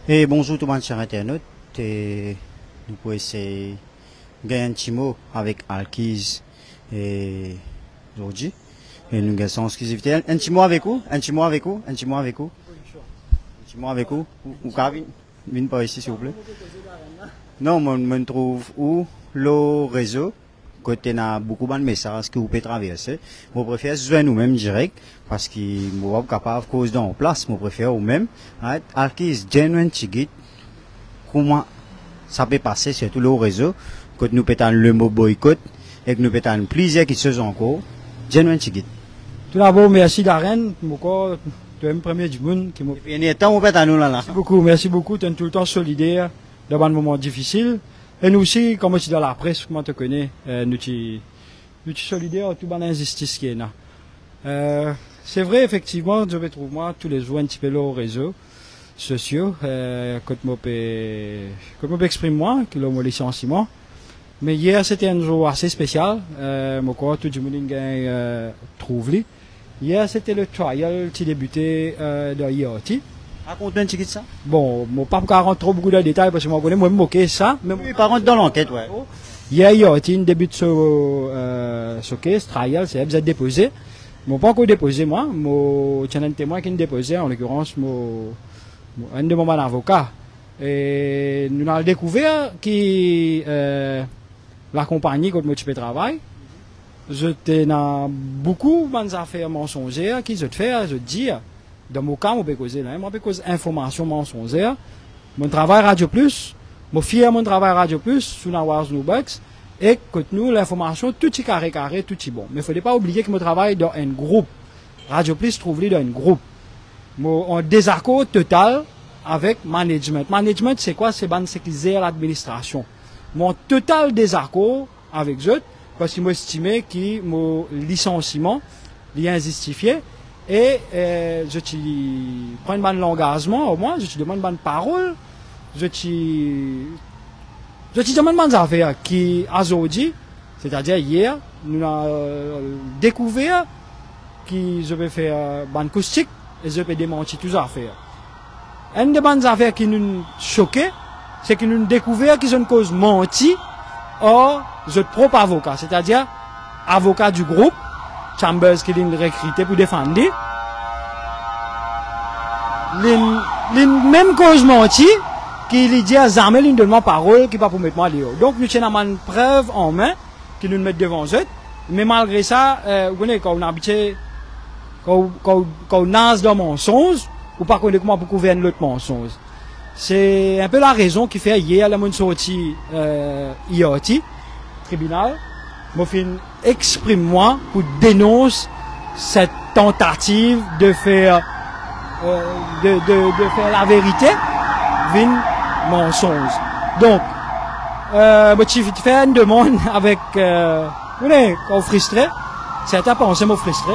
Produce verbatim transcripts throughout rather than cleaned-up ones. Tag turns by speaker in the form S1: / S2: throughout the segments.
S1: Et bonjour tout le monde chers internautes. Et nous pouvons essayer de gagner un petit mot avec Alkiz et aujourd'hui. Et nous gagnons sans exclusivité. Un petit mot avec vous? Un petit mot avec vous? Un petit mot avec vous? Un petit mot avec vous? Ou Kavin? Viens par ici s'il vous plaît. Non, moi, je me trouve où le réseau. Côté n'a beaucoup de messages que vous pouvez traverser. Moi, je préfère jouer nous-mêmes direct parce que je ne suis pas capable de causer en place. Je préfère vous-même. Alkiz, genuine tigit. Comment ça peut passer sur tout le réseau. Quand nous pétons le mot boycott et que nous pétons plaisir qui se sont encore. Genuine tigit.
S2: Tout d'abord, merci Darren. Beaucoup, tu es le premier du monde qui m'a.
S1: Il y a temps où pétons nous là.
S2: Merci beaucoup, merci beaucoup. Tu es tout le temps solidaire dans un moment difficile. Et nous aussi, comme tu es dans la presse, comment tu connais, euh, nous sommes solidaires tout dans l'injustice qui est là. Euh, c'est vrai, effectivement, je vais trouver moi tous les jours un petit peu au réseau sociaux, euh, quand je peux exprimer moi, que l'on me licenciement. Mais hier, c'était un jour assez spécial, euh, moi, quoi, tout le monde euh, trouve lui. Hier, c'était le trial qui débutait, euh, de I O T.
S1: Raconte un petit peu de ça.
S2: Bon, je ne vais pas rentrer trop beaucoup de détails parce que moi, je connais, moi, je me moquais ça.
S1: Mais oui, par contre, dans l'enquête, ouais.
S2: Hier, il y a une début de ce, euh, ce case, trial, c'est, vous êtes déposé. Je n'ai pas encore déposé, moi. Je tiens un témoin qui est déposé, en l'occurrence, un de mon avocat. Et nous avons découvert que, euh, la compagnie, quand je fais travail, je dans beaucoup d'affaires mensongères qui je te fais, je dis, dans mon cas, je peux causer là, je peux causer information mensongère. Mon travail Radio Plus, je suis fier de mon travail Radio Plus, sous la Wars Nubucks, et que nous, l'information, tout est carré carré, tout est bon. Mais il ne faut pas oublier que je travaille dans un groupe. Radio Plus trouve-le dans un groupe. En désaccord total avec management. Management, c'est quoi? C'est ban sécuriser l'administration. Mon total désaccord avec eux, parce qu'ils m'ont estimé que mon licenciement est injustifié. Et euh, je te prends un engagement, au moins, je te demande une parole, je te, je te demande des affaires qui, aujourd'hui, c'est-à-dire hier, nous avons euh, découvert que je vais faire une acoustique et je vais démentir toutes les affaires. Une des bonnes affaires qui nous choquait, c'est que nous avons découvert qu'ils ont une cause menti, or, je propre avocat, c'est-à-dire avocat du groupe, Chambers qui l'a recruté pour défendre. La même cause menti qui lui dit à jamais l'une de ma parole qui va pour mettre moi dehors. Donc nous tenons une preuve en main qui nous met devant eux. Mais malgré ça, euh, vous connaissez quand on habite, quand, quand, quand on nage dans mensonge, ou pas connaître comment pour couvrir l'autre mensonge. C'est un peu la raison qui fait hier la mon sortie euh, I O T, tribunal. Je exprime-moi pour dénoncer cette tentative de faire, euh, de, de, de faire la vérité vin mensonge. Donc, euh, je fais une demande avec, euh, vous voyez, quand frustré, certains pensent que je suis frustré.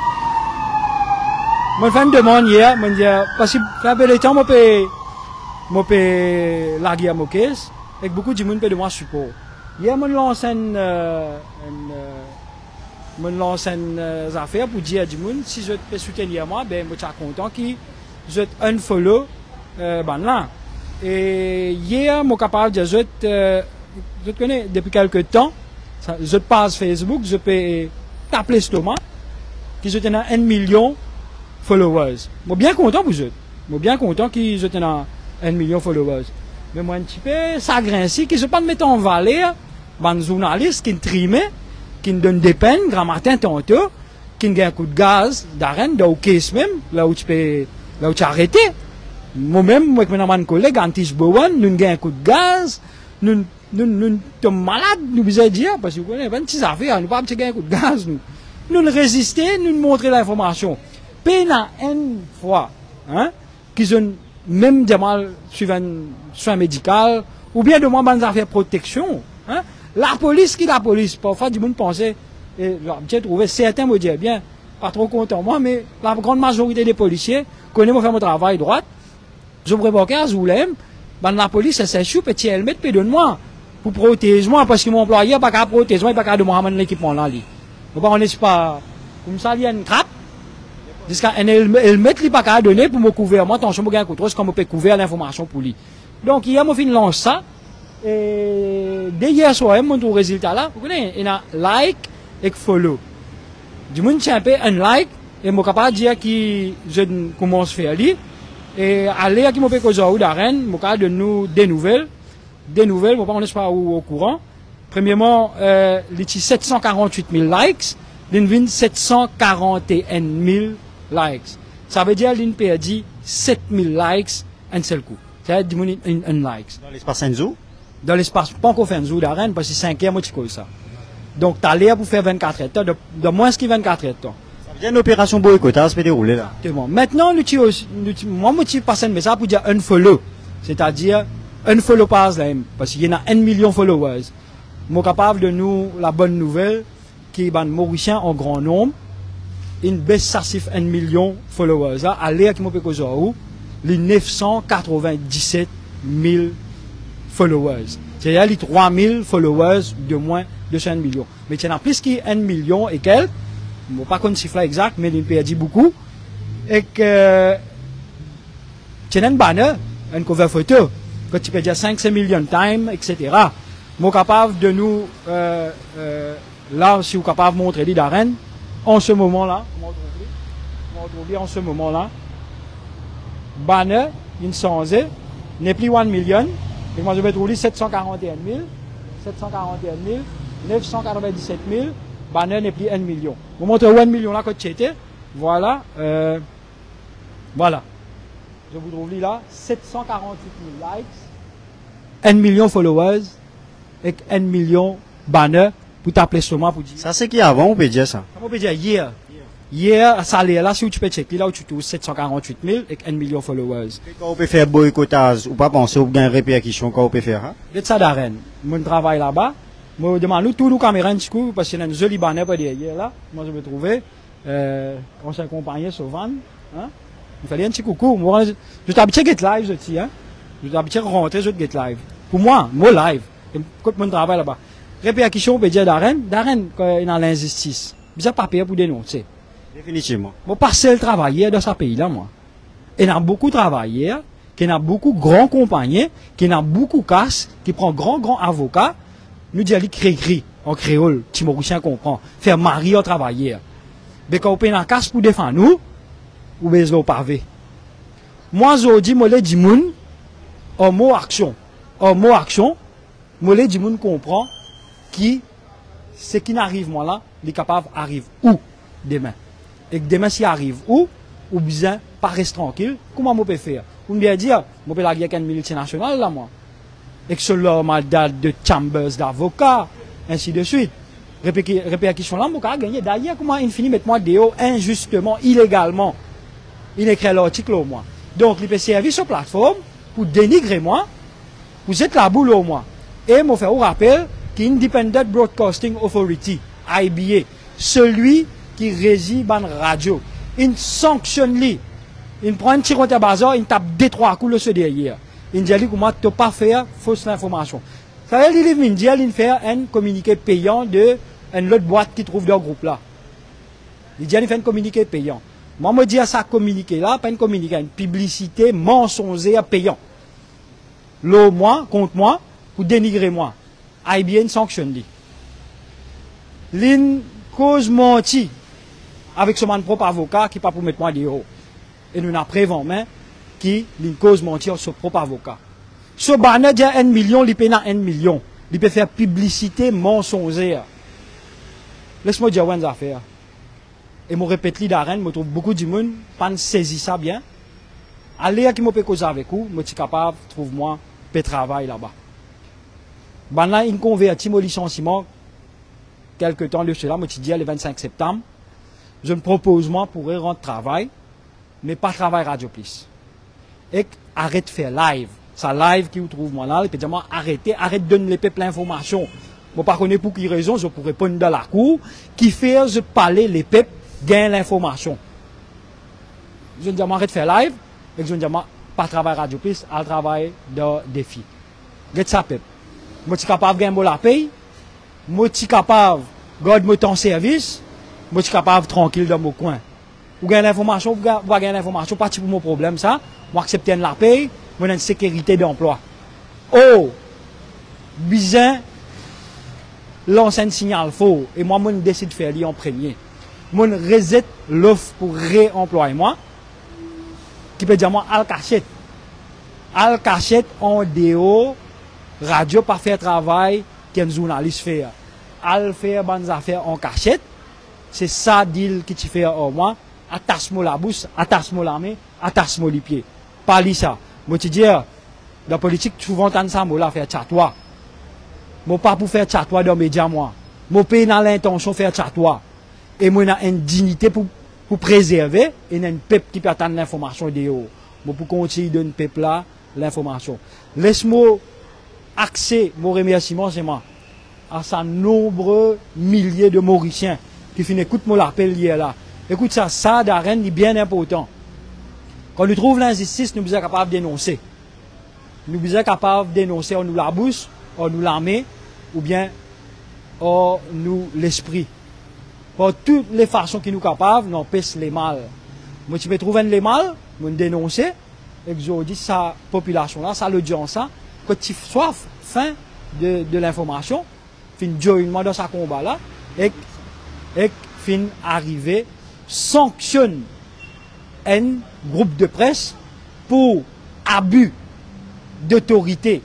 S2: Je fais une demande hier, je dis, parce que ça fait le temps, je peux, je peux larguer à mon caisse, et que beaucoup de monde peut de moi support. Hier, je lance une, euh, une, euh, je lance une euh, affaire pour dire à du monde, si je peux soutenir moi, ben, je suis content que je unfollow, euh, ben là. Et hier, je suis capable de dire, je, euh, je te connais depuis quelques temps, ça, je passe Facebook, je peux t'appeler Stoma, que je tenais un million de followers. Je suis bien content pour eux. Je suis bien content que je tenais un million de followers. Mais moi, un petit peu, ça grince, qui se pas de mettre en valeur, un journaliste qui me trime, qui me donne des peines, grand matin tantôt, qui me gagne un coup de gaz, d'arène, dans le caisse même, là où tu peux, là où tu as arrêté. Moi-même, moi, avec mon collègue, Antish Bowen, nous gagnons un coup de gaz, nous, nous, nous, sommes malades, nous besoin dire, parce que vous connaissez, vingt-six affaires, nous pas gagner un coup de gaz, nous. Nous le résister, nous montrer l'information. Peine une fois, hein, qu'ils ont même des mal suivant un soin médical, ou bien de moi, dans des affaires de protection, hein. La police qui la police, parfois, du monde pensait, et j'ai trouvé certains me dire bien, pas trop content moi, mais la grande majorité des policiers connaissent faire mon travail droit. Je prévois qu'à Zoulem, ben la police, c'est chou, petit helmet, puis donne-moi, pour protéger moi, parce que mon employé, pas qu'à protéger moi, pas qu'à de moi, l'équipement là, lui. Donc, on n'est pas, comme ça, il y a une trappe. Jusqu'à elle, elle met les pas qu'à donner pour me couvrir. Moi, attention, je gagne contre c'est comme on peut couvrir l'information pour lui. Donc, hier, moi, fin lance ça. Et dès hier soir, mon tout résultat là, vous connaissez, il y a like et follow. Du monde tient un peu un like et moi capable de dire que je commence à faire lui. Et aller à qui m'a fait cause ou d'arène, moi capable de nous des nouvelles, des nouvelles, moi pas on est pas au courant. Premièrement, euh, il y a sept cent quarante-huit mille likes, il y a sept cent quarante et un mille likes. Ça veut dire qu'il a perdu sept mille likes un seul coup. C'est-à-dire un, un like.
S1: Dans l'espace Enzo?
S2: Dans l'espace, pas encore fait un jour d'arène parce que c'est cinq heures, moi tu connais ça. Donc tu as l'air pour faire vingt-quatre heures, de, de moins que vingt-quatre heures.
S1: Ça veut dire une opération boycottage se peut dérouler là.
S2: Exactement. Maintenant, moi, moi, je passe un message pour dire unfollow. C'est-à-dire, unfollow pas là, parce qu'il y en a un million de followers. Moi, capable de nous, la bonne nouvelle, qui est ben, Mauricien en grand nombre, une baisse sassif un million de followers. Là, à l'air qui m'a fait cause où, les neuf cent quatre-vingt-dix-sept mille followers. C'est-à-dire les trois mille followers de moins de cinq millions. Mais il y en a plus qu'il y a un million et quelques. Je ne sais pas le chiffre exact, mais il perdu beaucoup. Et que tu as un banner, une cover photo, que tu peux dire cinq cents millions de time, et cetera. Je suis capable de nous, euh, euh, là, si vous êtes capable de montrer les d'arène, en ce moment-là, en ce moment-là, banner, une centaine, n'est plus un million, et moi je vais trouver sept cent quarante et un mille, sept cent quarante et un mille, neuf cent quatre-vingt-dix-sept mille, banner n'est plus un million. Vous montrez un million là quand tu étais, voilà, euh, voilà. Je vous trouve là, sept cent quarante-huit mille likes, un million followers, et un million banners pour t'appeler sur moi pour dire.
S1: Ça c'est qui avant, on peut dire ça?
S2: On peut dire hier. Hier, ça allait là, si tu peux checker, là où tu trouves sept cent quarante-huit mille et un million de followers.
S1: Quand on peut faire boycottage, ou pas penser au gain répercussion, quand on peut faire, hein?
S2: De ça d'arène. Mon travail là-bas, moi, demande tous nos caméras, parce qu'il y a une jolie bannière pas derrière là. Moi, je me trouvais, euh, on s'accompagnait souvent, hein. Il fallait un petit coucou. Moi, je t'habitué à get live, je dis, hein. Je t'habitué à rentrer, je get live. Pour moi, moi live. Quand mon travail là-bas. Répercussion, on peut dire d'arène, d'arène, quand il y a l'injustice. Bizarre pas payer pour dénoncer.
S1: Définitivement.
S2: Moi, pas seul travailler dans ce pays-là, moi. Il y a beaucoup travaillé, qui a beaucoup grands compagnies, qui a beaucoup casse, qui prend grand, grand avocat, nous dit aller créer en créole, petit Mauricien comprend, faire mari au travailler. Mais quand on paye la casse pour défendre nous, ou bien le pavé. Moi, je dis, moi, les dis moun, en mot action. En mot action, moi, les dis moun comprend qui, ce qui n'arrive, moi, là, les capables arrivent où demain. Et que demain, s'il arrive où, ou bien, pas rester tranquille, comment on peut faire? Ou bien dire, on peut la guerre avec une multinationale, là, moi. Et que cela m'a date de chambers d'avocats, ainsi de suite. Répercussion là, on peut gagner. D'ailleurs, comment il finit mettre moi dehors injustement, illégalement. Il écrit l'article au moins. Donc, il peut servir sur plateforme pour dénigrer moi, pour être la boule au moins. Et me faire au rappel qu'Independent Broadcasting Authority, I B A, celui qui réside dans la radio, il sanctionne lui. Il prend un petit côté bazar, il tape deux, trois coups le derrière. Il dit comment tu ne peux pas faire fausse information. Ça veut dire qu'il dit il fait un communiqué payant de une autre boîte qui trouve dans le groupe là. Il dit il fait un communiqué payant. Moi, je me dis à ça communiqué là, pas un communiqué, une publicité mensongère payant. L'eau, moi, contre moi, pour dénigrer moi. I B N sanctionne lui. L'une cause menti avec son propre avocat qui pas pour mettre moi dehors. Et nous avons prévent main qui l'une cause menti sur son propre avocat. Ce banner dit un million, il paye un million. Il peut faire publicité mensongère. Laisse-moi dire une affaire. Et je répète li d'arène, je trouve beaucoup de monde pas saisi ça bien. Allez à qui me peut causer avec vous, je suis capable, trouve-moi, de travail là-bas. Ben là, il convertit mon licenciement quelque temps de cela, je dis le vingt-cinq septembre. Je me propose, moi, pour rentrer travail, mais pas travail radio plus. Et arrête de faire live. Ça live qui vous trouve moi là, il peut dire moi arrêtez, arrête de donner les peuples l'information. Je ne sais pas pour quelle raison, je pourrais répondre dans la cour, qui fait je parler les peuples, gagnent l'information. Je dis moi arrête de faire live, et je dis moi pas travail radio plus, à travail de défi. Get ça peuple. Je suis capable de gagner la paye, je suis capable de garder mon temps service, je suis capable de tranquille dans mon coin. Ou gagner l'information, ou gagner l'information, pas pour mon problème, ça. Moi, accepter la paye, moi, une sécurité d'emploi. Oh! Bizarre, l'ancien signal faux. Et moi, je décide de faire lui en premier. Je reset l'offre pour réemployer moi. Qui peut dire moi, al cachette. Al cachette en déo, radio, pas faire travail qu'un journaliste fait. Al faire bonnes affaires en cachette. C'est ça deal qui tu fais au moi. Attache-moi la bouche, attache-moi la main, attache-moi les pieds. Pas ça. Moi, tu dis, dans la politique, souvent, t'as ça, moi, là, faire chatouа. Moi, pas pour faire chatoua dans les médias, moi. Moi, pas dans l'intention de faire chatoua. Et moi, j'ai une dignité pour, pour préserver, et j'ai un peuple qui peut attendre l'information de haut. Moi, pour continuer de donner peuple là, l'information. Laisse-moi axer mon remerciement, c'est moi, à ces nombreux milliers de Mauriciens qui finissent, écoute-moi l'appel hier là. Écoute ça, ça, Darren, est bien important. Quand nous trouvons l'injustice, nous sommes capables de dénoncer. Nous sommes capables de dénoncer, on nous la bouche, on nous la met, ou bien on nous l'esprit. Par toutes les façons qui nous sont capables, nous empêchons les mal. Moi, tu peux trouver les mal, nous dénoncer, et que je dis, sa population-là, sa l'audience-là, que tu sois fin de, de l'information, fin de dans sa combat-là, et, et fin arriver, sanctionne un groupe de presse pour abus d'autorité,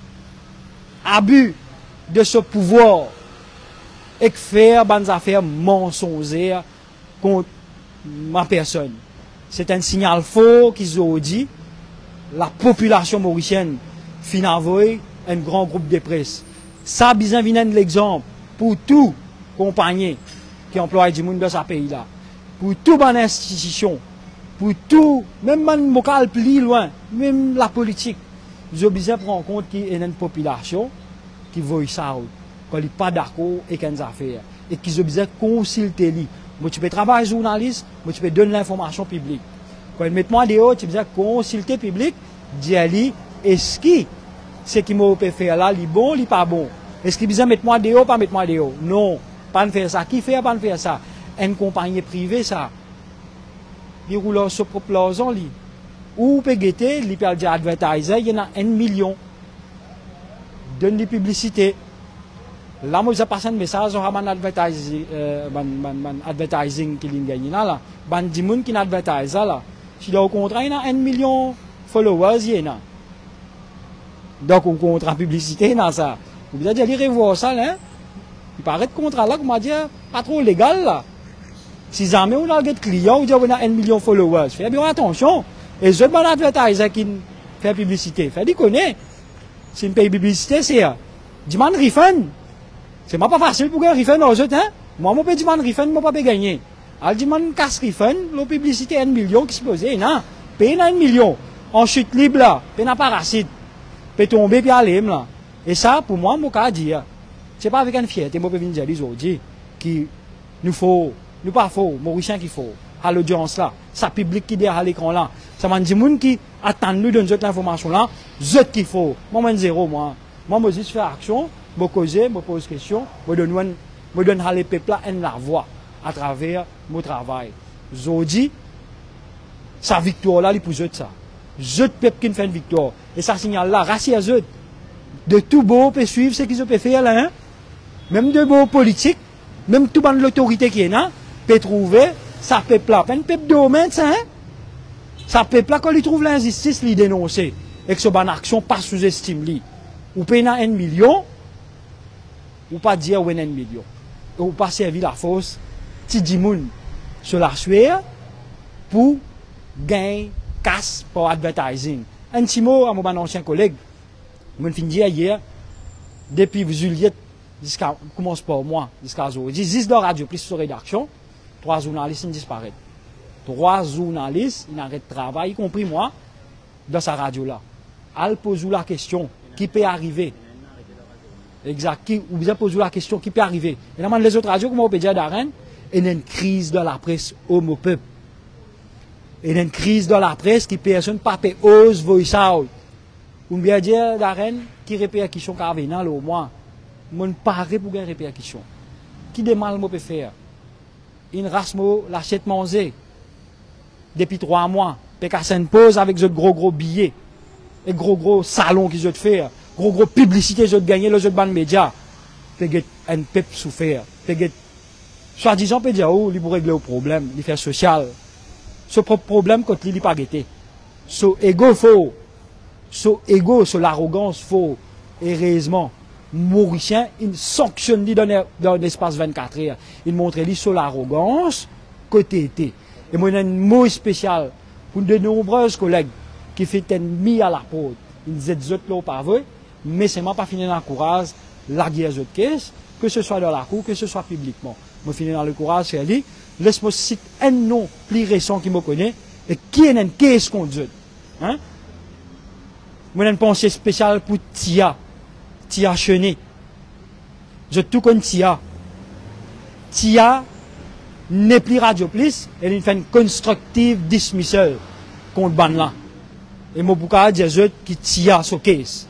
S2: abus de ce pouvoir et faire des affaires mensongères contre ma personne. C'est un signal fort qu'ils ont dit. La population mauricienne finavoie un grand groupe de presse. Ça, bizarre, vient l'exemple pour tout compagnie qui emploie du monde dans ce pays-là. Pour toute bonne institution, pour tout, même un local plus loin, même la politique, nous avons besoin de prendre en compte qu'il y a une population qui voit ça, qui n'est pas d'accord avec les affaires, et qui ont besoin de consulter. Moi, tu peux travailler journaliste, moi, tu peux donner l'information publique. Quand ils mettent moi dehors, tu as besoin de consulter le public, dire, est-ce que ce qui m'a fait faire là, est bon, est pas bon? Est-ce qu'il besoin de mettre moi dehors, pas mettre moi dehors? Non, pas de faire ça. Qui fait, pas de faire ça? Une compagnie privée, ça. Ils roulent sur propre l'argent, li. Ou peut guetter, ils peuvent dire advertiser, il y en a un million. Donne des publicités. Là, moi, j'ai passé un message sur un advertising, euh, ban, ban, ban, advertising qui est gagné là. Ban di moun qui advertise là. Si là, au contraire, il y a un million de followers, il y en a. Donc, au contrat publicité, dans ça. Vous avez dit, allez revoir ça, là. Il paraît que le contrat là, comme on dit, pas trop légal là. Si jamais on a des clients, on dit qu'on a un million de followers. Faites bien attention. Et je demande à l'advertiser qui fait publicité. Faites déconner. Si une paye publicité, c'est demande refund. C'est pas facile pour gagner refund aux autres, hein. Moi, je peux demander refund, moi, je peux pas gagner. Alors, demande casse refund, la publicité un million qui se posait, non. Paye un million. En chute libre là, paye n'a pas racide. Paye tomber puis aller là. Et ça, pour moi, je peux dire. C'est pas avec une fierté, moi, je peux venir dire aujourd'hui, qu'il nous faut, nous pas faux, Mauricien qu'il faut, à l'audience là, ça public qui derrière l'écran là, ça m'a dit, moun qui attend nous de nous donner l'information là, je qu'il faut. Moi, je zéro, moi. Moi, je juste faire action, je causer, je pose question, je donne, je donne à les peuples là, la voix à travers mon travail. Je dis, sa victoire là, il pour eux ça. Je peuple qui fait une victoire. Et ça signale là, racisme à eux. De tout beau peut suivre ce qu'ils ont fait là, hein. Même de beaux politiques, même tout le l'autorité qui est là, peut trouver ça peuple là. Un peuple de domaine, ça, hein? Ça peuple là, quand il trouve l'injustice, il dénonce. Et que ce bonne action pas sous-estime lui. Ou paye un million, ou pas dire ou un million. Ou pas servir la force, ti di moun, sur la sueur, pour gagner casse pour advertising. Un petit mot à mon ancien collègue, je fin dire hier, depuis Juliette, jusqu'à, commence par moi, jusqu'à aujourd'hui, dix de radio plus sur rédaction, trois journalistes ils disparaissent. Trois journalistes, ils arrêtent de travail, y compris moi, dans sa radio-là. Elle pose la question, qui peut arriver? Exact, qui, ou bien pose la question, qui peut arriver? Et là, les autres radios, comme on peut dire d'Arène, il y a une crise de la presse homo peuple. Il y a une crise de la presse qui personne pas peut ose voice out. Ou bien dire d'Arène, qui répercussion qu'a venant là au moins. Mon paré pour gagner répercussion. Qui de mal moi peut faire? Une race moi l'achète manger. depuis trois mois, puis qu'à une pause avec ce gros gros billets, et gros gros salon qu'ils ont fait, gros gros publicité qu'ils ont gagné, le jeu de ban média, puis un pep souffert, puis soi-disant, peut dire, oh, il pour régler le problème, il fait social. Ce propre problème, quand il n'est pas guetté. Ce ego faux, ce ego, ce l'arrogance faux, heureusement, Mauricien, il sanctionne lui dans un espace vingt-quatre heures. Il montre lui sur l'arrogance, côté été. Et moi, il y a un mot spécial pour de nombreux collègues qui fait un mis à la porte. Ils disent autres là pas vrai, mais c'est moi pas fini dans le courage, la guerre de caisse, que ce soit dans la cour, que ce soit publiquement. Moi, finis dans le courage, c'est lui, laisse-moi citer un nom plus récent qui me connaît, et qui est un caisse qu'on dit. Hein? Moi, j'ai une pensée spéciale pour Tia. Tia Chenet. Je tout connais Tia. Tia n'est plus radio plus, elle fait une constructive dismissal contre ban là. Et moi, pourquoi dire je qui Tia sur caisse.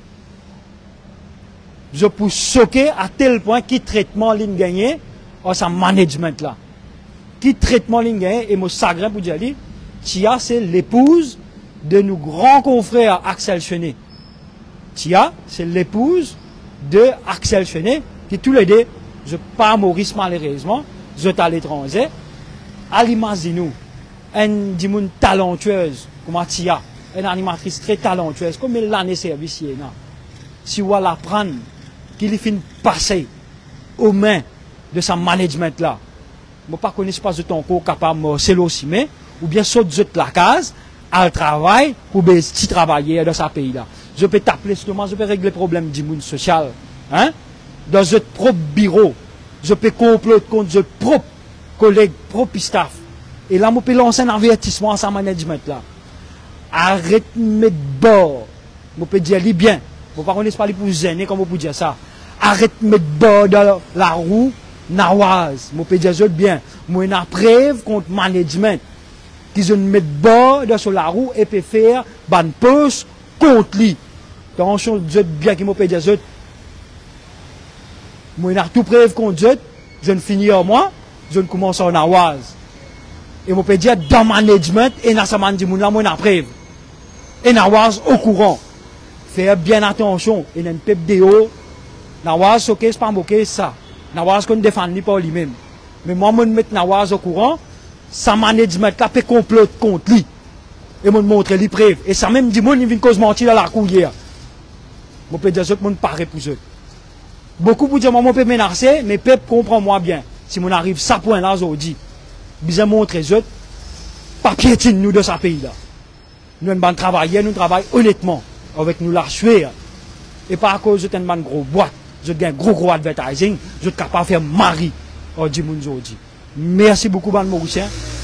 S2: Je peux choquer à tel point qui traitement ligne gagné en sa management là. Qui traitement ligne gagné et moi sagrin pour dire lui, Tia c'est l'épouse de nos grands confrères Axel Chenet. Tia, c'est l'épouse de Axel Chenet, qui tous les deux, je pas Maurice malheureusement, je suis à l'étranger, à l'image de nous, une dimoun talentueuse, comme Tia, une animatrice très talentueuse, comme elle l'année service, si on la prendre, qu'il finit passer aux mains de sa management là, je ne pas connaître pas de ton corps capable de se aussi, mais, ou bien sauter de la case, à travail, pour petit travailler dans ce pays là. Je peux t'appeler justement, je peux régler le problème du monde social. Hein? Dans votre propre bureau, je peux comploter contre votre propre collègue, propre staff. Et là, je peux lancer un avertissement à sa management là. Arrête de mettre bord. Je peux dire lui bien. Je ne peux pas parler pour gêner, comme vous pouvez dire ça. Arrête de mettre bord dans la roue naoise. Je peux dire ça bien. Moi, j'ai une preuve contre management. Qu'ils ont mis bord dans la roue et peut faire une pause contre lui. Attention, je bien qui m'a payé des autres. Moi, je tout preuve contre eux. Je ne finis en moi. Je ne commence en awaz. Et je peux dire dans le management, et dans ce management, moi, je preuve. Et nawaz au courant. Faire bien attention. Et dans le pep de haut, nawaz, ok, c'est pas ok, ça. Nawaz, qu'on défend lui par lui-même. Mais moi, je mets nawaz au courant. Sa management là peut comploter contre lui. Et moi, je montre les preuves. Et ça même dit, moi, il vient cause mentir dans la cour hier. Je peux dire que je ne parais pour eux. Beaucoup pour dire, moi, je peux menacer, mais peuple comprend moi bien. Si on arrive à ce point-là, aujourd'hui, je montrer eux, pas piétine nous de ce pays-là. Nous, nous travaillons, nous travaillons honnêtement, avec nous la chouer. Et pas à cause de une gros boîte, je gagne gros gros advertising, je suis capable de faire mari aujourd'hui. Merci beaucoup, Ban Mauricien.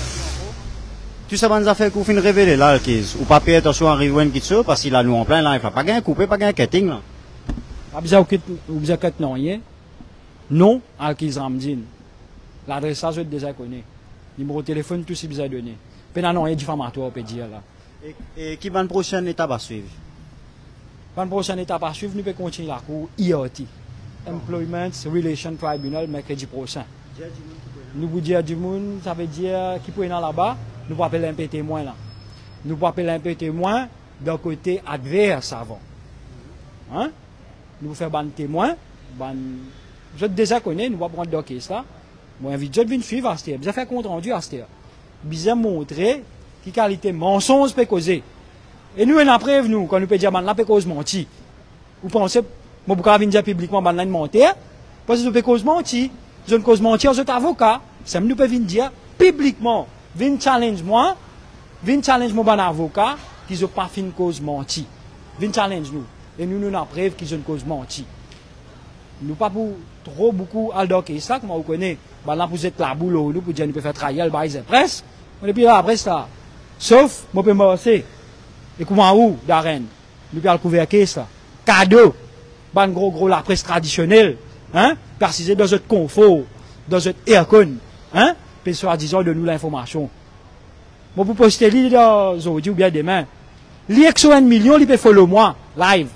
S1: Tout ça, bonnes affaires qu'on finit de révéler là, ou pas payer attention à Riven qui tue, parce qu'il a nous en plein là, il ne faut pas gagner coupé, pas gagner cutting là.
S2: Pas besoin de non rien. Non, Alkiz Ramdin. L'adresse, ça, je déjà connais. Numéro de téléphone, tout ce besoin de donner. Puis non, rien diffamatoire, on peut dire là.
S1: Et, et qui va une prochaine étape à suivre?
S2: Une prochaine étape à suivre, nous pouvons continuer la cour I R T. Employment Relation Tribunal, mercredi prochain. Nous vous dire du monde, ça veut dire qui peut aller là-bas, nous pouvons appeler un peu témoin là. Nous pouvons appeler un peu témoin d'un côté adverse avant. Hein? Nous pouvons faire un témoin. Ban... Je déjà connais, nous pouvons prendre deux cases là. Moi, j'invite, je viens suivre à cette. Bien faire compte rendu à cette. Bien montrer qui qualité mensonge peut causer. Et nous, on a preuve, nous, quand nous peut dire, man, là, peut cause mentir. Vous pensez, moi, pourquoi venir dire publiquement, man, là, mentir? Parce que nous peut cause mentir. Je ne cause mentir, je suis avocat. Ça nous peut venir dire publiquement, venir challenge moi, venir challenge mon avocat, qui n'ont pas fait une cause mentir. Venir challenge nous. Et nous, nous avons preuve qu'ils ont une cause mentir. Nous pas pour trop beaucoup à l'doc ça, comme vous connaissez, ben là, vous êtes la boule, nous, pour dire, nous pouvons faire travailler le bail de presse. On est puis là, après ça. Sauf, moi, je peux m'arrêter. Et comment où, d'arène? Nous pouvons couvrir caisse là. Cadeau. Ben gros, gros, la presse traditionnelle. Hein? Préciser dans notre confort, dans notre aircon, hein? Puis soi-disant de nous l'information. Moi, pour poster l'île aujourd'hui ou bien demain, l'I X O un million, il peut follow moi, live.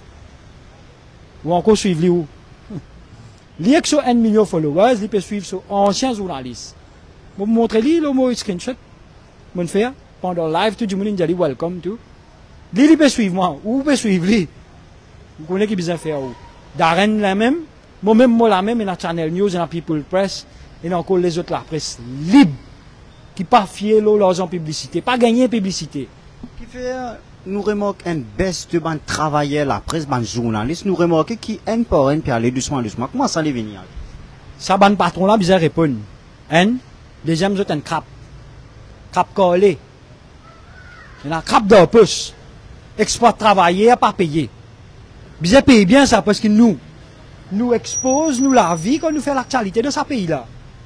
S2: Ou encore suivre lui où? L'I X O un million followers, il peut suivre sur anciens journalistes. Moi, vous montrer l'île, le mot screenshot. Mon faire. pendant live, tout le monde dit welcome tout. Lui, il peut suivre moi, ou peut suivre lui. Vous connaissez qui besoin faire où? Darren la même, moi-même, moi la même, et dans Channel News, et dans People Press, et dans encore les autres la presse libre, qui pas fier leurs en publicité, pas gagner publicité.
S1: Qui fait, nous remarquons une baisse de ban travailleurs, la presse, ban journalistes, nous remarquons qui un par un, puis aller doucement, doucement. Comment ça les venir?
S2: Ça, ban patron là, besoin répondre. Hein? Deuxième, c'est un crap. Crap collé. Il y a un crap de pouce. Export travailler, pas payer. Bien payer bien ça parce que nous, nous expose, nous la vie quand nous fait l'actualité de ce pays-là.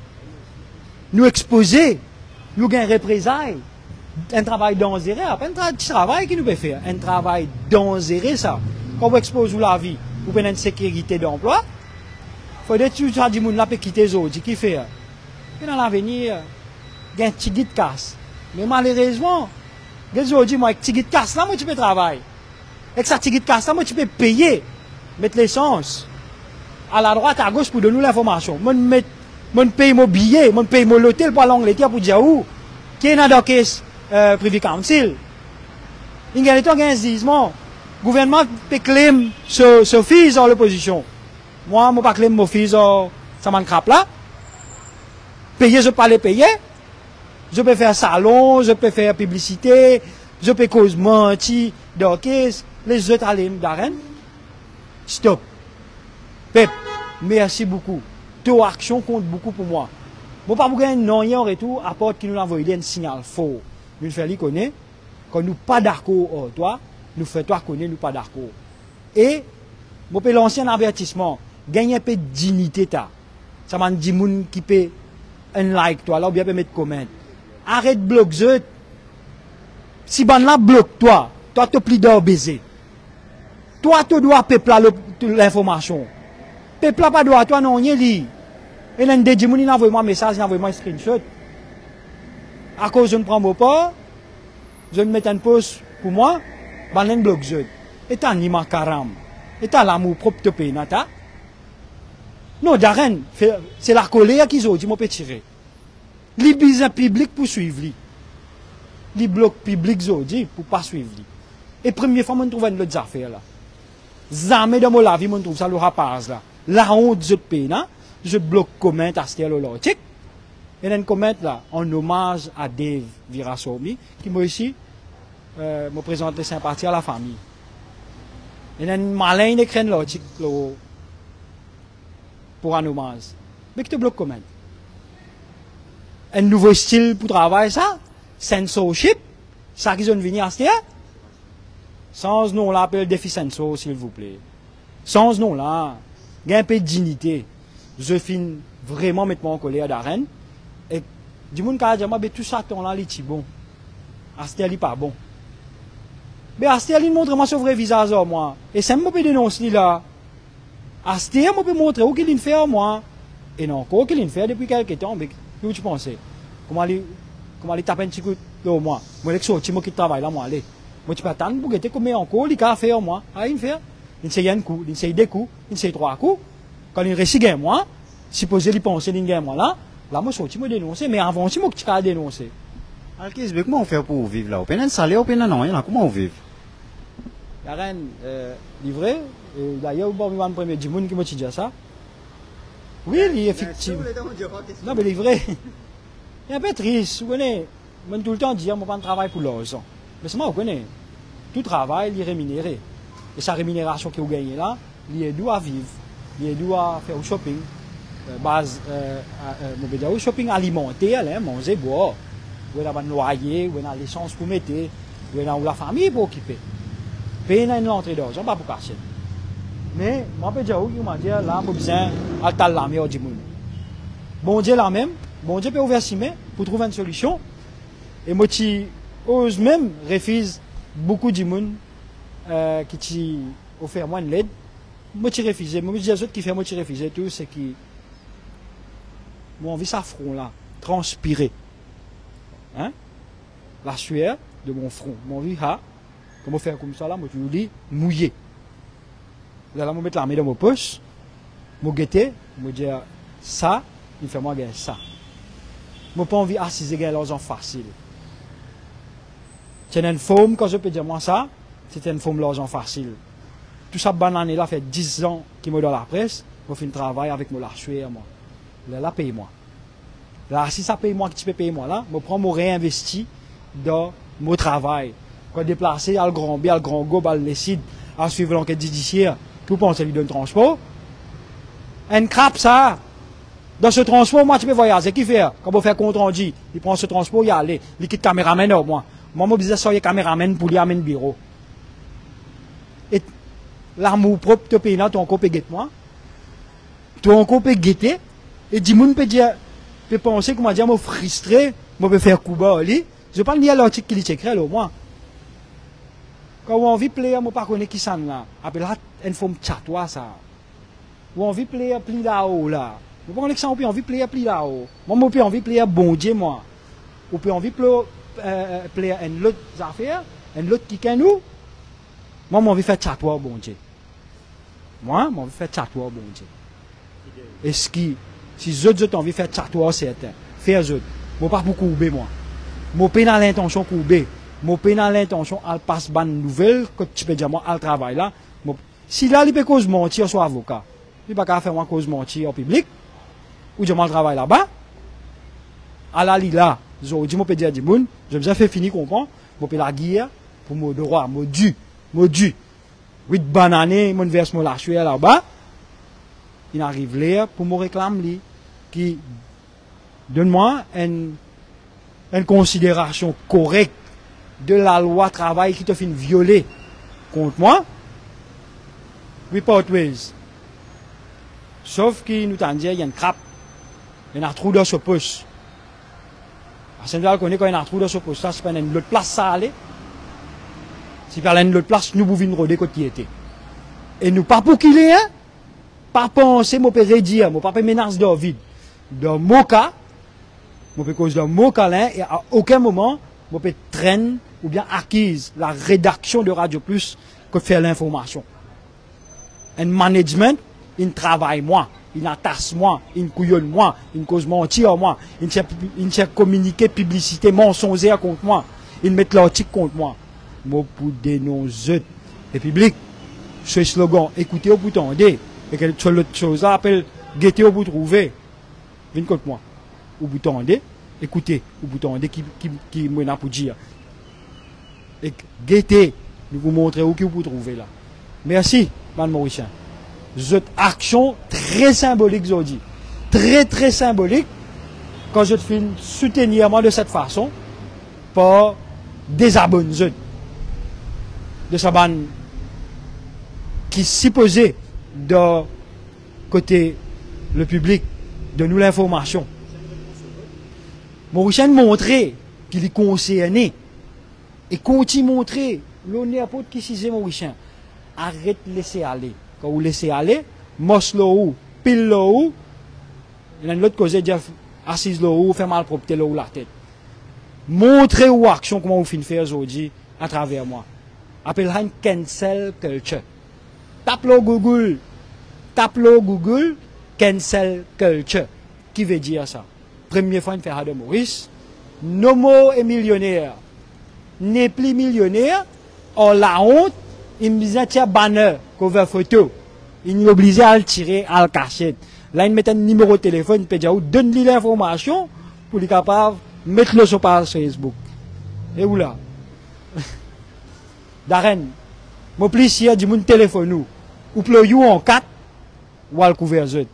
S2: Nous exposer, nous gagnons représailles. Un travail dangereux, pas un travail qui nous peut faire. Un travail dangereux ça. Quand vous exposez la vie, vous prenez une sécurité d'emploi. Il faut que tu as dit que tu quitter les autres. Qui fait? Et dans l'avenir, il y a un petit guide casse. Mais malheureusement, les autres disent, moi, avec petit guide casse là, moi, tu peux travailler. Avec ça, petit guide casse là, moi, tu peux payer, mettre l'essence à la droite, à gauche pour donner l'information. Moi, je paye mon billet, moi, je paye mon hôtel pour l'Angleterre pour dire où, qui est dans la caisse euh, Privy Council. Il y a un gisement. Le gouvernement peut claim ce, ce fils en l'opposition. Moi, je ne peux pas claim mon fils en ça m'en crape là. Payer, je peux pas les payer. Je peux faire salon, je peux faire publicité, je peux cause mentir, donc les autres allaient d'arène. Stop. Pep, merci beaucoup. Ton action compte beaucoup pour moi. Bon, pas pour gagner non rien et tout, apporte qui nous envoie un signal faux. Nous faisons les connaître. Quand nous pas d'accord, oh, toi, nous faisons toi connaître, nous pas d'accord. Et, je peux lancer un avertissement. Gagner un peu de dignité, ta. Ça m'a dit, moun qui peut un like, toi, là, ou bien peut mettre comment. Arrête de bloquer. Si ban là bloque toi, toi tu plus d'or baiser. Toi tu dois peuple l'information. Peuple pas doit toi non rien li. Et l'un des gens il envoie moi message, il envoie moi screenshot. À cause je ne prends pas, je ne mets un post pour moi, ban l'un bloque je. Et t'as ni ma caram. Et t'as l'amour propre de pays nata. Non, Darren, c'est la colère qu'ils ont dit mon petit tirer. Les business publics pour suivre lui. Les blocs publics dit pour pas suivre lui. Et première fois, on trouve une autre affaire là. Jamais dans mon vie, on trouve ça le rapaz là. La honte de ce pays là, je bloque comment à ce l'article. Et un comment là, en hommage à Dave Virasomi, qui m'a ici, euh, me présente les sympathies à la famille. Et un malin écrit l'article pour un hommage. Mais qui te bloque comment? Un nouveau style pour travailler ça, censorship, ça qu'ils ont venu à ce sans ce nom là, appelle défi censor, s'il vous plaît. Sans ce nom là, il y a un peu de dignité. Je finis vraiment mettre mon colère d'arène. Et du monde qui a dit, mais tout ça, ton là, il est bon. À ce il pas bon. Mais à ce il montre moi son vrai visage, moi. Et ça me peut dénoncer là. À ce il me peut montrer où qu'il fait, moi. Et non, quoi qu'il fait depuis quelques temps, mais que tu penses? Comment aller, comment aller taper un petit coup de moi? Moi, je suis qui travaille là, moi, allez. Moi, tu peux attendre pour que comme encore, il a fait moi. Ah, il fait. Il essaye un coup, il essaye deux coups, il essaye trois coups. Quand il réussit un moi, supposé il pense qu'il gagne moi là, là, moi, je suis me dénoncer, mais avant, je suis à dénoncer.
S1: Alors, comment on fait pour vivre là? On peut un salaire, on peut un non, comment on vit?
S2: La reine, euh, livré, d'ailleurs, bon, il y a un premier du monde qui m'a dit ça. Oui, il est effectivement. Non, mais livré. Il est un peu triste, vous connaissez. Moi, tout le temps, dire, moi, pas de travail pour l'argent. Mais c'est moi, vous connaissez. Tout travail, il est rémunéré. Et sa rémunération que vous gagnez là, il est doux à vivre. Il est doux à faire au shopping. Euh, base, euh, euh, euh, au shopping alimentaire, hein, manger, boire. Vous avez un loyer, vous avez l'essence pour mettre, vous avez la famille pour occuper. Payer une entrée d'argent, pas pour cacher. Mais, moi, je peux dire, il m'a dit, là, j'ai besoin de la meilleure du monde. Bon Dieu, là même, bon Dieu peut ouvrir ses mains pour trouver une solution. Et moi, je ose même refuser beaucoup de monde euh, qui t'y offert moi une aide. Moi, je refuse. Moi, je dis à ceux qui font moi, je refuse tout, c'est qui. Moi, envie ça front là, transpirer. Hein? La sueur de mon front. Mon envie, ha, comment faire comme ça là, moi, je vous dis, mouillé. Là, je vais mettre la main dans mon poche, je vais guetter, je vais dire, ça, il fait moi gagner ça. Je n'ai pas envie d'assister gagner l'argent facile. C'est une forme, quand je peux dire moi ça, c'est une forme l'argent facile. Tout ça, banane là, fait dix ans qu'il me dans la presse, je fais un travail avec mon l'archuer, moi. Là, là, paye-moi. Là, si ça paye moi, que tu peux payer moi, là, je prends mon réinvesti dans mon travail. Quand déplacer à le grand B, à le grand go, à le décide, à suivre l'enquête judiciaire, tout pense lui donne transport. Un crap, ça. Dans ce transport, moi, tu peux voyager. Qui fait? Quand on fait compte rendu, il prend ce transport, il y a aller. Il quitte caméraman, au moins. Moi, je disais, ça, il y a caméraman pour lui amener le bureau. Et l'amour propre te paye là, ton corps peut guetter moi. Ton corps peut guetter. Et du monde peut dire, peut penser, comment dire, moi, frustré, moi, peux faire coup bas, lui. Je parle, il y a l'article qui est écrit, là, au moins. Quand on vit player, moi, pas connaître qui ça, là. Après, là, une forme chatois, ça. Ou on vit player, pli là-haut, là. Vous prenez l'exemple, on vit player, pli là-haut. Moi, moi, on vit player, bon Dieu, moi. Ou peut on vit player, euh, player, une autre affaire, une autre qui est nous. Moi, moi, envie faire chatois, bon Dieu. Moi, moi, envie faire chatois, bon Dieu. Est-ce que, si je autres envie faire chatois, c'est certain. Faire autres. Moi, pas pour couper, moi. Moi, pas dans l'intention couper. Moi, pas dans l'intention, à passer bonne nouvelle, que tu peux dire, moi, à travail là. Moi, si là, il peut cause mentir, soit avocat. Il peut pas faire moi cause mentir au public. Ou je travaille là-bas. À la là, je dis, moi, peux dire, du monde, je me fait finir comprendre. Moi, peux la guerre, pour mon droit, mon dû, mon dû. huit bananes, mon verse, mon lâche là-bas. Il arrive là, pour me réclamer, qui, donne-moi une, une considération correcte de la loi travail qui te fait violer contre moi. Report ways. Sauf qu'il nous t'a dit, il y a une crappe. Il y a un trou dans ce poste. À Saint-Val, connaît quand il y a un trou dans ce poste, là, c'est pas une autre place, ça allait. Si par une autre place, nous pouvons roder quand il était. Et nous, pas pour qu'il est, hein, pas penser, moi, peut redire, moi, pas menace de vide. Dans mon cas, moi, peut cause dans mon cas, là, et à aucun moment, moi, peut traîner ou bien acquise la rédaction de Radio Plus que faire l'information. Un management, il travaille moi, il attache moi, il couillonne moi, il cause mentir moi, il cherche communiquer publicité mensongère contre moi, il met l'article contre moi. Moi pour dénoncer le public, ce slogan, écoutez au bout tendez, et que sur l'autre chose appelle guettez au bout trouver, viens contre moi, au bout tendez, écoutez au bout tendez qui qui qui me pour dire. Et guettez, nous vous montrer où que vous trouvez là. Merci, Mme Mauricien. Cette action très symbolique, je dis. Très, très symbolique. Quand je te fais soutenir moi de cette façon, pour désabonner de sa bande qui supposait de côté le public de nous l'information. Mauricien montrer qu'il est concerné et continue à montrer l'honneur pour qui c'est Mauricien. Arrête de laisser aller. Quand vous laissez aller, mos l'eau, pile l'eau, il y a une autre cause, assise l'eau, fait mal propre l'eau la tête. Montrez aux actions comment vous finissez faire aujourd'hui à travers moi. Appelle-le une cancel culture. Tape-le Google. Tape-le Google, cancel culture. Qui veut dire ça? Première fois, une fait de Maurice. Nomo est millionnaire. N'est plus millionnaire. Or la honte, il me disait, tiens, banner, cover photo. Il nous obligeait à le tirer, à le cacher. Là, il met un numéro de téléphone, il peut dire, donne-lui l'information pour lui capable de mettre le sur page Facebook. Et où là? Darren, mon plaisir du monde téléphone nous. Ou ployou en quatre, ou à le couvert zut.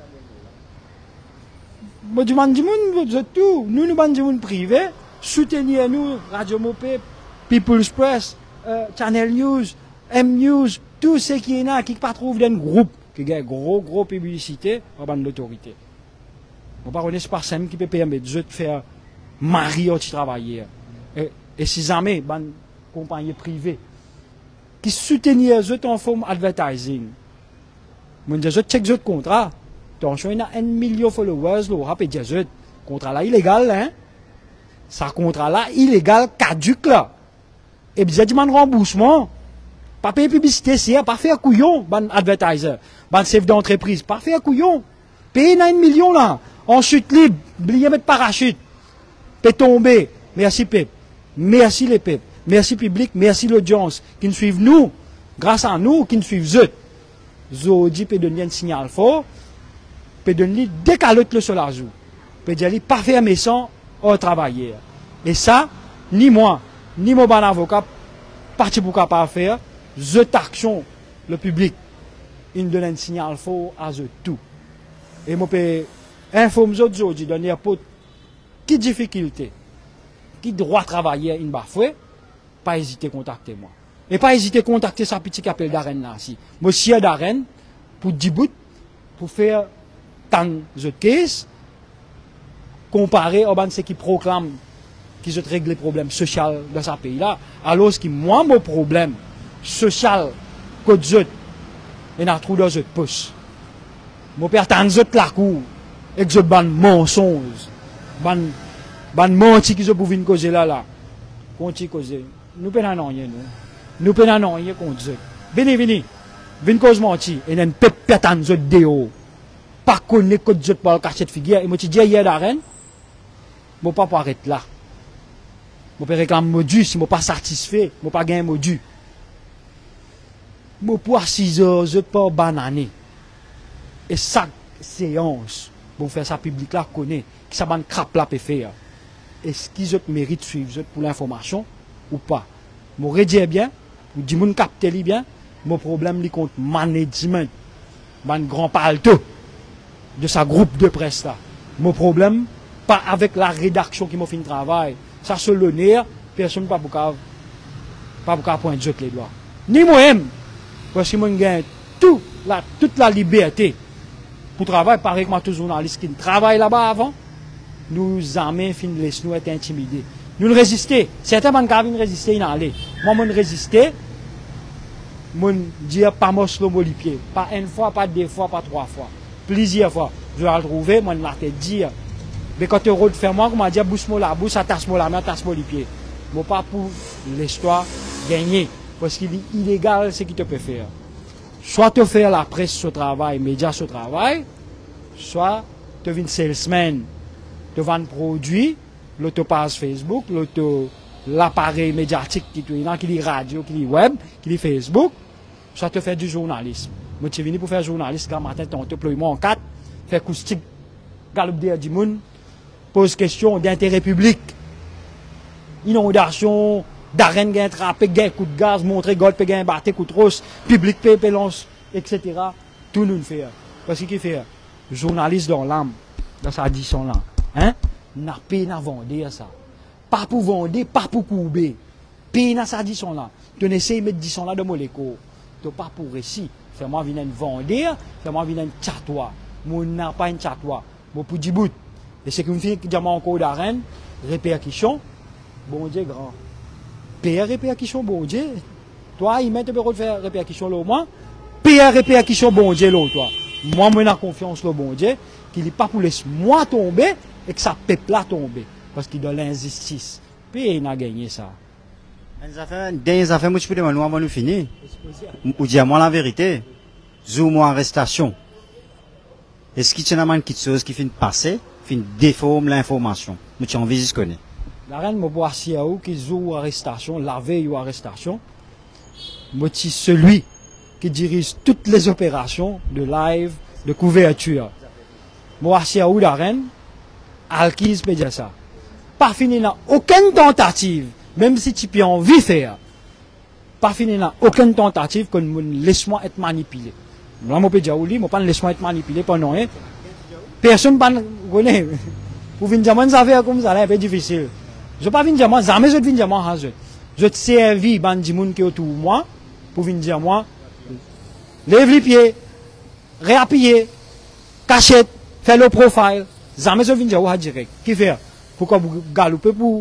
S2: Moi, du monde du monde, tout. Nous, nous, monde du monde privé, soutenir nous, Radio Mopé, People's Press, euh, Channel News, M News, tout ce qui est là, qui ne pas trouve d'un groupe, qui a gros, gros publicité, on va l'autorité. On va pas par simple qui peut permettre de faire marier au travailler. Et, et si jamais, une compagnie privée, qui soutenir les autres en forme advertising, on dit, je check le contrat, attention, il y a un million de followers, là, on dire, ce contrat là, illégal, hein? Ça contrat là, illégal, caduque là. Et bien, il y a un remboursement. Pas payer publicité, c'est pas faire couillon, ban advertiser, ban chef d'entreprise, pas faire couillon. Payer un million là, en chute libre, oubliez mettre parachute, peut tomber. Merci Pep, merci les Pep, merci public, merci l'audience, qui nous suivent nous, grâce à nous, qui nous suivent eux. Zodi peut donner un signal fort, peut donner décaler le sol à jour, peut dire pas faire mes sons au travailler. Et ça, ni moi, ni mon bon avocat, parti pour capable faire, cette action, le public, il donne un signal fort à eux tout. Et moi, peux informer aujourd'hui, donner pour qui difficulté, qui droit travailler une bafouée, pas hésiter à contacter moi. Et pas hésiter à contacter sa petite qui appelle Darren là aussi. Monsieur Darren, pour dix bouts, pour faire tant de cases, comparé aux bandes qui proclament qu'ils ont réglé les problèmes sociaux dans ce pays-là, alors que moi, mon problème social, que d'autres, et n'a trouvé dans d'autres poches. Mon père tant d'autres la cour, et que d'autres bandes mensonges, bandes bandes menti qui ont pour venir causer là, là. Continue causer. Nous prenons rien, nous. Nous prenons rien contre eux. Venez, venez. Venez cause menti. Et nous ne pétons de déo. Pas connaître que d'autres parlent cacher de figure. Et moi, je dis hier d'arène, je ne peux pas arrêter là. Je peux réclamer modus si je ne suis pas satisfait. Je ne peux pas gagner modus. Je peux six heures, je peux bananer. Et chaque séance, pour faire ça public là, connaît, qui ça va crap là peut faire. Est-ce qu'ils ont mérite de suivre pour l'information ou pas? Je redis bien, je dis que capte bien, mon problème est contre le management, mon grand palto de sa groupe de presse là. Mon problème, pas avec la rédaction qui m'a fait le travail. Ça, c'est l'honneur, personne ne peut pas pas pointer les doigts. Ni moi-même, parce que moi, j'ai toute la, toute la liberté pour travailler, pareil que moi, tous les journalistes qui travaillent là-bas avant, nous armés, fin de laisser nous être intimidés. Nous résister. Certains gens qui résister, ils n'allaient. Moi, je résister. Je dis pas moi sur le pied. Pas une fois, pas deux fois, pas trois fois. Plusieurs fois. Je vais le trouver, moi, je vais te dire. Mais quand tu as faire moi, je vais dire, bouche-moi la bouche, attache-moi la main, attache-moi les pieds. Mais pas pour l'histoire gagner. Parce qu'il est illégal ce qu'il te peut faire. Soit te faire la presse sur travail, médias sur travail, soit te viens salesman, te vendre produits, l'autopage Facebook, l'appareil médiatique qui est qui est radio, qui est web, qui est Facebook, soit te faire du journalisme. Moi, je suis venu pour faire journaliste, quand matin, ton déploiement en quatre, faire acoustique, galope d'air du monde, pose question d'intérêt public, inondation, d'arène, gain trappé, gain coup de gaz, montrer golpe, gain batté, coup de rosse, public, pépélance, et cetera. Tout nous fait. Parce qu'il fait, journaliste dans l'âme, dans sa addition là, hein? N'a pas à vendre ça. Pas pour vendre, pas pour couper. Paye dans sa addition là. Tu essaies de mettre dix là dans mon écho. Tu pas pour récit. Fais-moi venir vendre, fais-moi venir chatouer. Moi, n'a pas une chatouer. Moi, pour dix bouts. Et c'est qu'une fille qui dit encore d'arène, répercussion, bon Dieu grand. Paye répercussion, bon Dieu. Toi, il met te peux faire répercussion là au moins. Paye répercussion, bon Dieu là, toi. Moi, moi, j'ai confiance le bon Dieu, qu'il n'est pas pour laisser moi tomber et que ça peuple là tomber. Parce qu'il doit l'injustice. Puis il a gagné ça.
S1: Des affaires, des affaires, moi, je peux demander avant de finir. Ou dire moi la vérité. Zou moi arrestation. Est-ce qu'il y a une petite chose qui finit de passer, finit de déformer l'information? Moi, tu as envie de se connaître.
S2: La reine me voit si à où qui zou arrestation, la veille ou arrestation. Moi, c'est celui qui dirige toutes les opérations de live, de couverture. Moi, si à où la reine, Alkiz peut dire ça. Pas fini là, aucune tentative, même si tu peux envie de faire. Pas fini là, aucune tentative que laisse-moi être manipulé. Moi, je peux dire, oui, moi, pas laisse-moi être manipulé pendant rien. Personne ne connaît. Pour venir dire, moi, ça fait comme ça, c'est un peu difficile. Je ne peux pas venir dire, moi, jamais je ne viens dire, moi, je. Je te servis, ban di moun qui est autour de moi, pour venir dire, moi, lève les pieds, réappuyer, cachette, faire le profile. Jamais je viens dire, ouais, direct. Qui fait? Pourquoi vous galopez pour,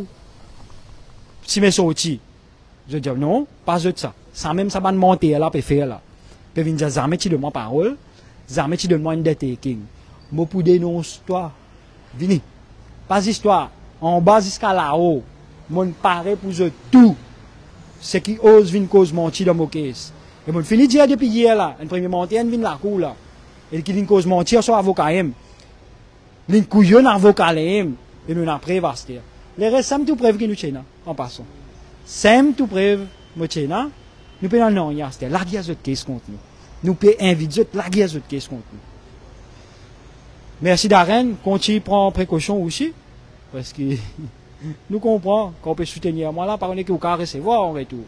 S2: si mes sorties? Je dis, non, pas de ça. Ça même, ça va monter là, peut faire là. Peut venir dire, jamais tu donnes moi parole, jamais tu donnes moi une undertaking. Moi, pour dénoncer toi, venez. Pas histoire. En bas jusqu'à là-haut, mon paraît pour eux tout. Ce qui ose venir cause mentir dans mon caisse. Et mon fini dire depuis hier là, un premier mentir, vient la cour là. Et qui vient cause mentir sur avocat M. L'un couillon avocat M. Et nous n'avons pas vaste. Les restes, c'est tout preuve qui nous tiennent, en passant. Sem tout preuve, moitié là, nous payons non, il y a c'était la guerre de caisse contre nous. Nous payons invite la guerre de caisse contre nous. Merci Darren, continue prendre précaution aussi, parce que nous comprenons qu'on peut soutenir moi là, par contre, qu'on peut recevoir en retour.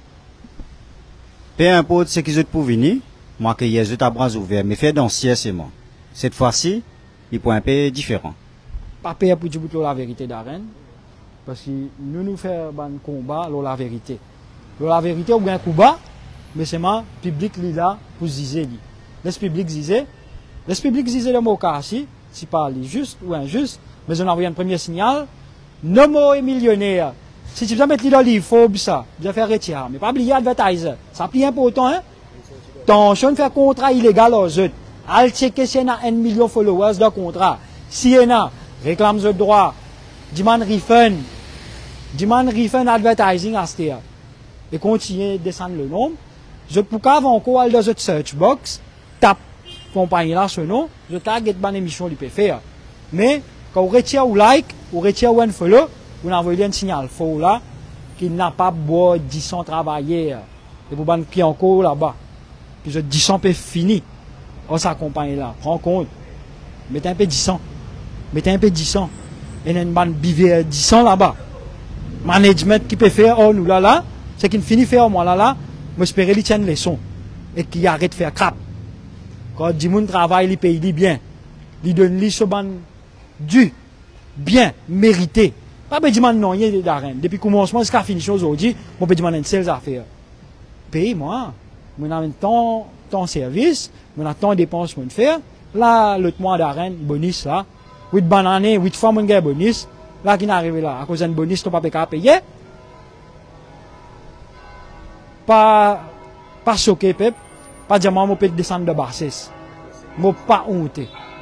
S1: Peu importe ce qu'ils ont pour venir, moi que les autres à bras ouverts, mais faire d'anciens c'est moi. Cette fois-ci, il peut un peu différent.
S2: Pas payer pour dire la vérité Darren, parce que nous nous faisons un combat sur la vérité. Sur la vérité, on gagne un combat, mais c'est moi, le public là pour zizer. Le public zizer, le public zizer le mot si, si pas juste ou injuste, mais on a envoyé un premier signal, nos mots est millionnaire. Si tu veux mettre dans le livre, il faut ça, tu vas faire retirer. Mais pas oublier advertiser. Ça plie important, hein? Attention de faire contrat illégal aux autres. Al checker si y a un million de followers de contrat. Si y a, réclame le droit. Demand refund. Demand refund advertising à ce terre. Et continuer de descendre le nombre. Je peux pas encore aller dans cette search box, tape compagnie là ce nom, je tag une émission du peut faire. Mais quand on retire ou like, ou retire ou un follow, on envoie un signal faux là, qui n'a pas beau dix ans travailler. Et vous qui encore là-bas. Puis je dix ans peut fini. On s'accompagne là. Prends compte. Mettez un peu dix ans. Mettez un peu dix ans. Et il y a une bande bivé dix ans là-bas. Management qui peut faire, oh nous là là, c'est qu'il finit faire moi là là, j'espère qu'il tient une leçon. Et qu'il arrête de faire crap. Quand du monde travaille, il paye bien. Il donne lui ce ban dû, bien, mérité. Pas besoin de non, il y a d'arène. Depuis le commencement jusqu'à la finition aujourd'hui, on peut demander une seule affaire. Paye-moi. Moi, j'ai tant, tant service, moi, j'ai tant de dépenses pour faire. Là, l'autre mois d'arène, bonus là. huit bananes, huit fois, mon gars, bonus. Là, qui n'arrive là, à cause d'un bonus, tu n'as pas payer. Pas, pas choqué, Pep. Pas dire, moi, je peux descendre de bassesse. Je ne pas honte.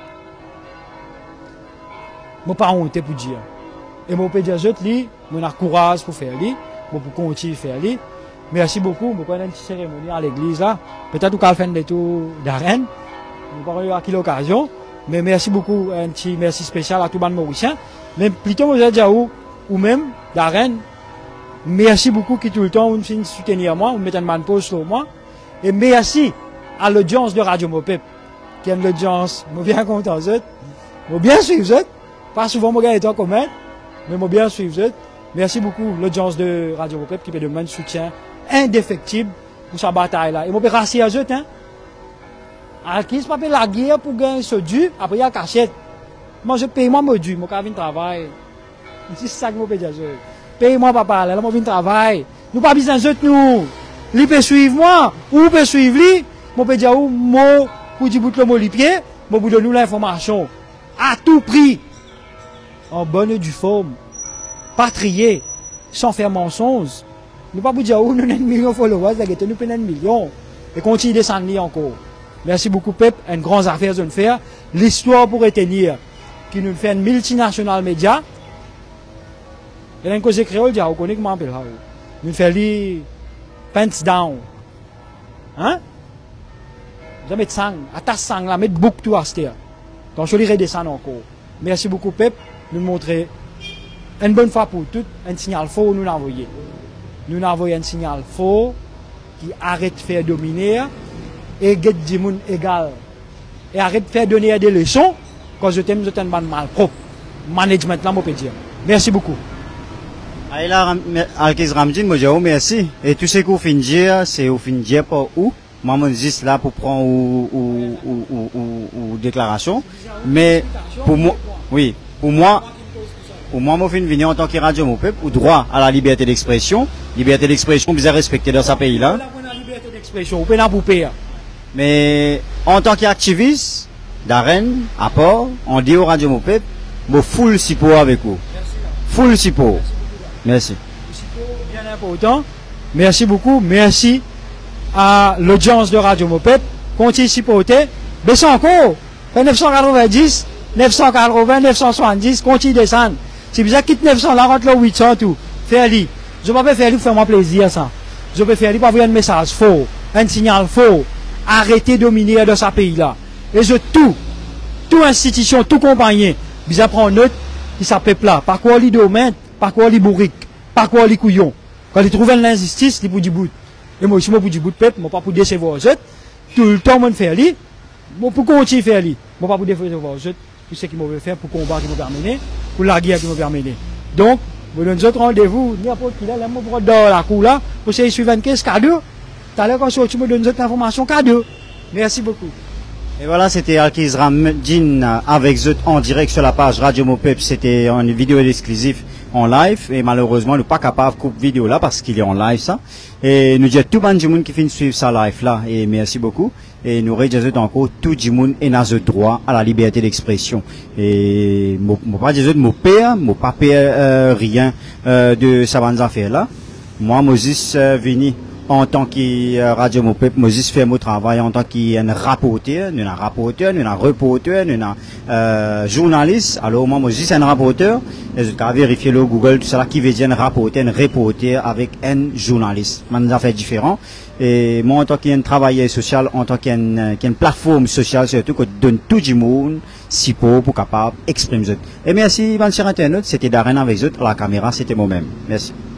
S2: Je ne pas honte pour dire. Et je peux dire, je suis là, je courage pour faire lui, je peux continuer à faire lui. Merci beaucoup, je vais une petite cérémonie à l'église là. Peut-être qu'on va faire des tours d'arène. Je ne sais pas à quelle occasion. Mais merci beaucoup, un petit merci spécial à tout le monde mauricien. Mais plutôt, je vais dire, ou, ou même, d'arène. Merci beaucoup qui tout le temps, vous me soutenir moi, vous mettez une bonne pause sur moi. Et merci à l'audience de Radio Mopep, qui aime l'audience, je suis bien content, je suis bien suivre, pas souvent, je suis en commun, mais je suis bien suivre. Merci beaucoup l'audience de Radio Mopep qui peut demander un soutien indéfectible pour sa bataille là. Et je suis rassis à eux, hein. Alors, qui se passe la guerre pour gagner ce dû, après il y a cachette. Moi, je paye moi mon dû, je vais travailler. C'est ça que je peux dire. Paye-moi, papa, là, je vais travailler. Nous pas besoin de nous. Lui peut suivre moi, ou peut suivre lui. Je peux dire, ou, moi, pour dire, bout le mot, les pieds, je peux donner l'information. À tout prix. En bonne et due forme. Pas trier. Sans faire mensonge. Nous pas vous dire, ou, nous avons un million de followers, nous avons un million. Et continue de descendre encore. Merci beaucoup, Pep. Une grande affaire de faire. L'histoire pour retenir qui nous fait une multinationale média. Et là, une cause créole, vous connaissez comment on appelle ça. Nous fait les pants down. Hein? Vous mettez sang, attache sang là, mettez beaucoup tout à ce terre. Donc, je vais redescendre encore. Merci beaucoup, Pep. Nous montrer une bonne fois pour toutes un signal faux nous l'envoyer. Nous envoyons un signal faux qui arrête de faire dominer et get du monde égal. Et arrête de faire donner des leçons quand je t'aime, je t'aime mal propre. Management là, je peux dire. Merci beaucoup.
S1: Aïla Alkiz Ramdin, moi je vous remercie. Et tout ce que vous finissez dire, c'est vous finissez dire pour où? Moi, je suis juste là pour prendre ou, ou, ou, ou, ou, ou déclaration. Mais pour moi, oui, pour moi, pour moi, je finis venir en tant que radio mon peuple, ou droit à la liberté d'expression. Liberté d'expression, bien respectée dans ce pays-là.
S2: La liberté d'expression, vous pouvez la couper.
S1: Mais en tant qu'activiste, d'arène, à port, on dit au radio mon peuple, je full support avec vous. Full support. Merci.
S2: Bien important. Merci beaucoup. Merci à l'audience de Radio Mopep. Continuez à supporter. Baissez encore. neuf cent quatre-vingt-dix, neuf cent quatre-vingts, neuf cent soixante-dix. Continuez à descendre. Si vous avez quitté neuf cents là, rentre le huit cents tout. Faites-le. Je ne peux pas faire pour faire moi plaisir ça. Je peux faire pour avoir un message faux. Un signal faux. Arrêtez de dominer dans ce pays-là. Et je tout, toute institution, tout compagnie, vous apprenez note qui s'appelle là. Par quoi les domaines, par quoi les bourriques, par quoi les couillons. Quand il trouve l'injustice, il pour du bout. Et moi, je suis pour du bout de peuple, moi pas pour décevoir les autres. Tout le temps, moi, je fais lui. Moi, pour continuer à faire lui. Moi, pas pour décevoir les autres. Tout ce qu'il m'a fait pour combat qui m'a permis, pour la guerre qui m'a permis. Donc, vous donnez autres rendez-vous, n'importe qui là, là, moi, pour dans la cour là, pour essayer de suivre vingt-quinze cadeaux. Tout à l'heure, quand tu me donnes d'autres informations cadeaux. Merci beaucoup.
S1: Et voilà, c'était Alkiz Ramdin avec Zut en direct sur la page Radio Mopep. C'était une vidéo exclusive en live. Et malheureusement, nous ne sommes pas capables de couper vidéo là parce qu'il est en live ça. Et nous disons tout le monde qui finit de suivre ça live là. Et merci beaucoup. Et nous réjouissons encore tout le monde et n'a droit à la liberté d'expression. Et je ne pas dire mon père, je ne pas père euh, rien euh, de ça affaire là. Moi, Moses euh, venu en tant que euh, Radio Mopep, Moses fait mon travail en tant qu'un rapporteur, nous un rapporteur, nous un reporter, nous un euh, journaliste. Alors moi, Moses est un rapporteur, et je vais vérifier le Google, tout ça qui veut dire un rapporteur, un reporter avec un journaliste. Man, ça fait différent. Et moi, en tant qu'un travailleur social, en tant qu'une qu'une plateforme sociale, surtout que donne tout le monde, si pour, pour capable exprimer. Et merci, mes chers internautes, c'était Darren avec eux, à la caméra, c'était moi-même. Merci.